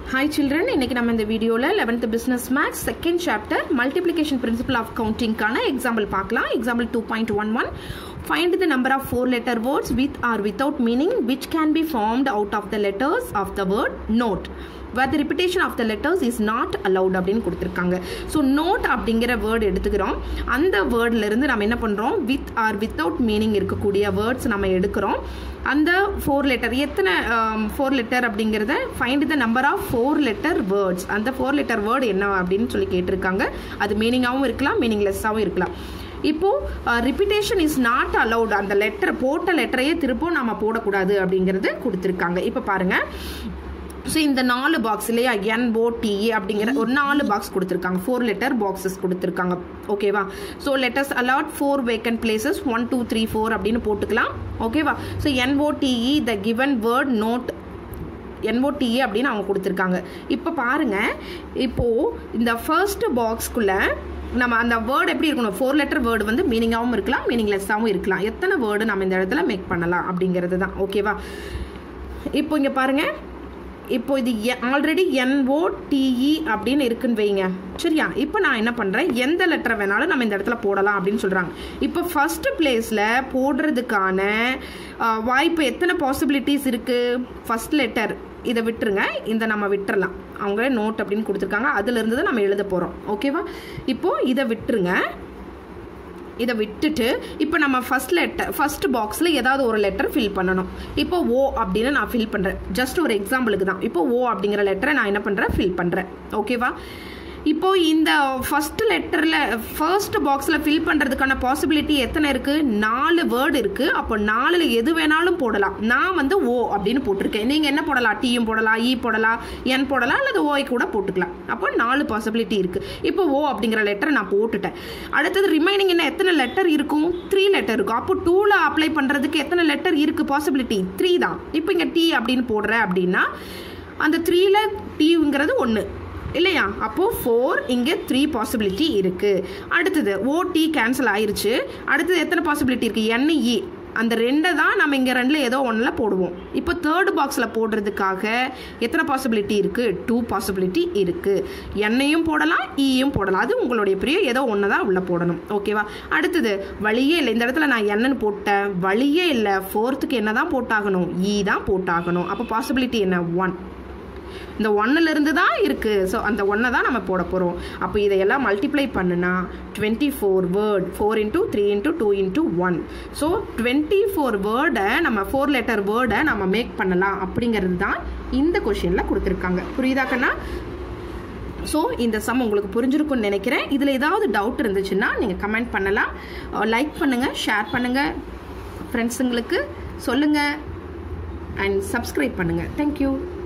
Hi children, இன்னைக்கு நம்ம இந்த வீடியோல 11th business maths second chapter multiplication principle of counting கான example பார்க்கலாம். Example 2.11. Find the number of four letter words with or without meaning which can be formed out of the letters of the word note where the repetition of the letters is not allowed அப்படினு கொடுத்திருக்காங்க. So note அப்படிங்கற word எடுத்துக்கிறோம். அந்த wordல இருந்து நாம என்ன பண்றோம்? With or without meaning இருக்கக்கூடிய words நாம எடுக்கிறோம். அந்த 4 letter எத்தனை 4 letter அப்படிங்கறத find the number of 4 letter words. அந்த 4 letter word என்ன அப்படினு சொல்லி கேட்டிருக்காங்க. அது மீனிங்காவும் இருக்கலாம், மீனிங்லெஸ்ஸாவும் இருக்கலாம். இப்போ repetition is not allowed. அந்த லெட்டர் போட்ட லெட்டரையே திரும்ப நாம போடக்கூடாது அப்படிங்கறது கொடுத்திருக்காங்க. இப்போ பாருங்க, ஸோ இந்த 4 பாக்ஸ் இல்லையா, NOTE அப்படிங்கிற ஒரு 4 பாக்ஸ் கொடுத்துருக்காங்க, 4 லெட்டர் பாக்ஸஸ் கொடுத்துருக்காங்க. ஓகேவா? So letters allot 4 vacant places 1 2 3 4 அப்படின்னு போட்டுக்கலாம். ஓகேவா? So NOTE the given word note NOTE அப்படின்னு அவங்க கொடுத்துருக்காங்க. இப்போ பாருங்க, இப்போ இந்த ஃபர்ஸ்ட் பாக்ஸ்க்குள்ள நம்ம அந்த வேர்டு எப்படி இருக்கணும்? 4 லெட்டர் வேர்டு வந்து மீனிங்காகவும் இருக்கலாம், மீனிங்லெஸ்ஸாகவும் இருக்கலாம். எத்தனை வேர்டு நம்ம இந்த இடத்துல மேக் பண்ணலாம் அப்படிங்கிறது தான். ஓகேவா? இப்போ இங்கே பாருங்க, இப்போ இது ஆல்ரெடி NOTE அப்படின்னு இருக்குன்னு வைங்க, சரியா? இப்போ நான் என்ன பண்ணுறேன், எந்த லெட்டரை வேணாலும் நம்ம இந்த இடத்துல போடலாம் அப்படின்னு சொல்கிறாங்க. இப்போ ஃபர்ஸ்ட் பிளேஸில் போடுறதுக்கான வாய்ப்பு எத்தனை பாசிபிலிட்டிஸ் இருக்குது? ஃபர்ஸ்ட் லெட்டர் இதை விட்டுருங்க, இந்த நம்ம விட்டுறலாம். அவங்களே நோட் அப்படின்னு கொடுத்துருக்காங்க, அதுலேருந்து தான் நம்ம எழுத போகிறோம். ஓகேவா? இப்போது இதை விட்டுருங்க. இதை விட்டுட்டு இப்போ நம்ம ஃபர்ஸ்ட் பாக்ஸில் ஏதாவது ஒரு லெட்டர் ஃபில் பண்ணணும். இப்போ O அப்படின்னு நான் ஃபில் பண்ணுறேன். ஜஸ்ட் ஒரு எக்ஸாம்பிளுக்கு தான். இப்போ O அப்படிங்கிற லெட்டரை நான் என்ன பண்ணுறேன், ஃபில் பண்ணுறேன். ஓகேவா? இப்போ இந்த ஃபர்ஸ்ட் லெட்டரில் ஃபர்ஸ்ட் பாக்ஸில் ஃபில் பண்ணுறதுக்கான பாசிபிலிட்டி எத்தனை இருக்குது? 4 வேர்டு இருக்குது. அப்போ 4ல் எது வேணாலும் போடலாம். நான் வந்து O அப்படின்னு போட்டிருக்கேன். நீங்கள் என்ன போடலாம்? Tயும் போடலாம், E போடலாம், N போடலாம், அல்லது O கூட போட்டுக்கலாம். அப்போ 4 பாசிபிலிட்டி இருக்குது. இப்போ O அப்படிங்கிற லெட்டரை நான் போட்டுட்டேன். அடுத்தது ரிமைனிங் என்ன, எத்தனை லெட்டர் இருக்கும்? 3 லெட்டர் இருக்கும். அப்போ 2ல் அப்ளை பண்ணுறதுக்கு எத்தனை லெட்டர் இருக்குது? பாசிபிலிட்டி 3 தான். இப்போ இங்கே T அப்படின்னு போடுறேன் அப்படின்னா அந்த 3ல் Tங்கிறது 1 இல்லையா? அப்போது 4, இங்கே 3 பாசிபிலிட்டி இருக்குது. அடுத்தது OT கேன்சல் ஆயிடுச்சு. அடுத்தது எத்தனை பாசிபிலிட்டி இருக்குது? NE, அந்த 2 தான் நம்ம இங்கே 2ல் ஏதோ 1ல் போடுவோம். இப்போ தேர்ட் பாக்ஸில் போடுறதுக்காக எத்தனை பாசிபிலிட்டி இருக்குது? 2 பாசிபிலிட்டி இருக்குது. Nயும் போடலாம், Eயும் போடலாம். அது உங்களுடைய பிரிய ஏதோ 1 தான் உள்ளே போடணும். ஓகேவா? அடுத்தது வழியே இல்லை, இந்த இடத்துல நான் Nன்னு போட்டேன், வழியே இல்லை. 4த்துக்கு என்ன தான் போட்டாகணும்? E தான் போட்டாகணும். அப்போ பாசிபிலிட்டி என்ன? 1. இந்த 1லிருந்து தான் இருக்குது. ஸோ அந்த 1 தான் நம்ம போட போகிறோம். அப்போ இதையெல்லாம் மல்டிப்ளை பண்ணுனா 24 வேர்ட், 4 × 3 × 2 × 1. ஸோ 24 வேர்டை நம்ம 4 லெட்டர் வேர்டை நம்ம மேக் பண்ணலாம் அப்படிங்கிறது தான் இந்த கொஷினில் கொடுத்துருக்காங்க. புரியுதாக்கண்ணா? ஸோ இந்த சம் உங்களுக்கு புரிஞ்சிருக்குன்னு நினைக்கிறேன். இதில் ஏதாவது டவுட் இருந்துச்சுன்னா நீங்கள் கமெண்ட் பண்ணலாம். லைக் பண்ணுங்கள், ஷேர் பண்ணுங்கள், ஃப்ரெண்ட்ஸுங்களுக்கு சொல்லுங்கள், அண்ட் சப்ஸ்கிரைப் பண்ணுங்கள். தேங்க்யூ.